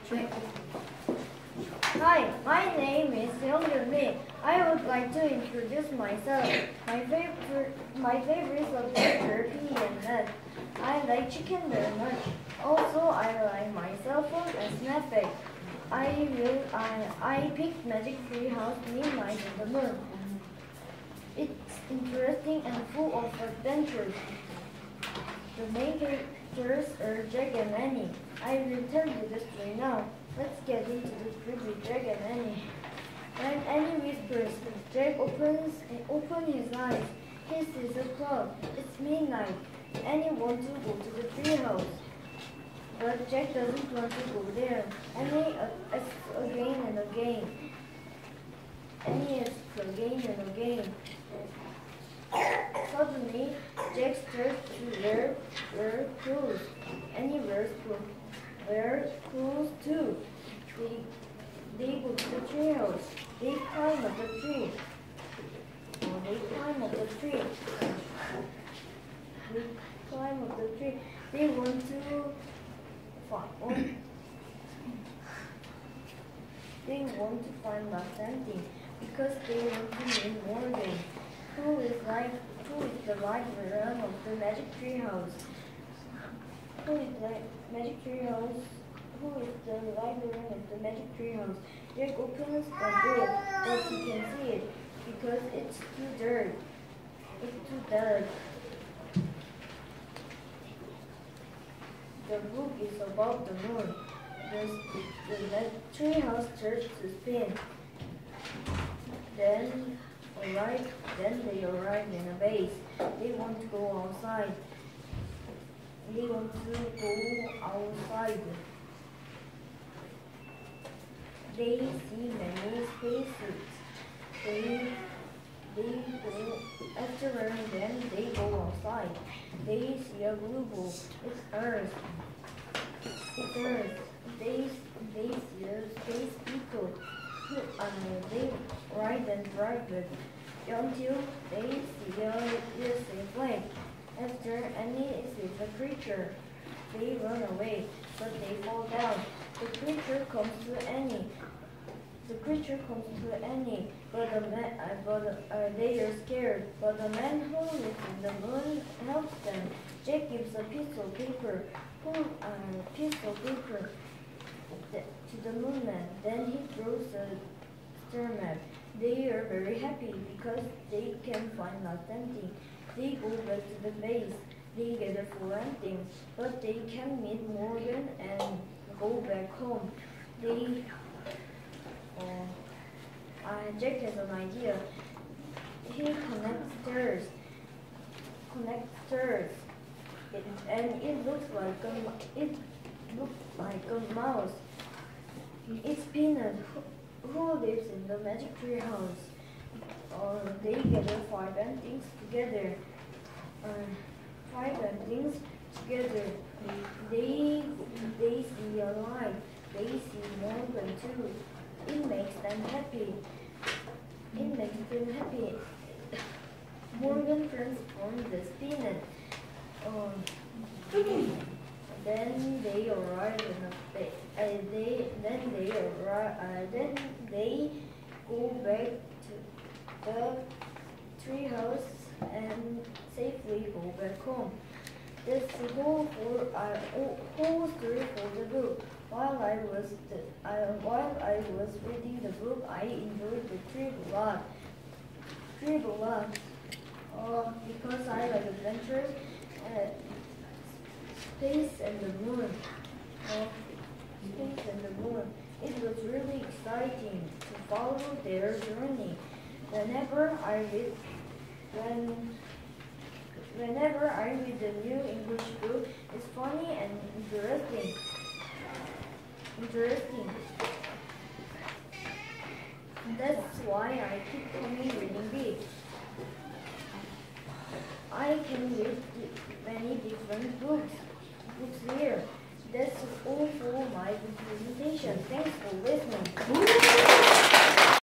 Hi, my name is Young Min. I would like to introduce myself. My favorite subjects are PE and math. I like chicken very much. Also, I like my cell phone and Snapback. I picked Magic Tree House Midnight in the Moon. It's interesting and full of adventures. The main characters are Jack and Annie. I will tell you the story now. Let's get into the story with Jack and Annie. When Annie whispers, Jack opens his eyes. He sees a cloud. It's midnight. Annie wants to go to the treehouse, but Jack doesn't want to go there. Annie asks again and again. Annie asks again and again. Suddenly, Jack starts to wear clothes. Annie wears clothes too. They go to the treehouse. They climb up the tree. They climb up the tree. They want to find something because they want to meet Morgan, who is the librarian of the Magic Tree House. Who is the librarian of the Magic Tree House? Jack opens the book, but he can see it because it's too dark. The book is about the moon. The tree house starts to spin. Then they arrive in a base. They want to go outside. They see many spacesuits. After wearing them, they go outside. They see a blue ball. It's Earth. They see a space eagle. They ride and drive it until they see a USA flag. After Annie sees a creature, they run away, but they fall down. The creature comes to Annie. But they are scared. But the man who lives in the moon helps them. Jack gives a piece of paper to the moon man. Then he throws a star map. They are very happy because they can find nothing. They go back to the base. They gather for hunting, but they can meet Morgan and go back home. Jack has an idea. He connects stairs, and it looks like a mouse. It's Peanut, who lives in the Magic Tree House. They gather five endings together. They see a light. They see Morgan too. It makes them happy. Morgan transforms the Peanut. Then they arrive in a Then they go back to the treehouse and safely go back home. That's the whole story for the book. While I was reading the book, I enjoyed the trip a lot. Because I like adventures, space and the moon. It was really exciting to follow their journey. Whenever I read the new English book, it's funny and interesting. That's why I keep coming reading big. I can read many different books here. That's all for my presentation. Thanks for listening.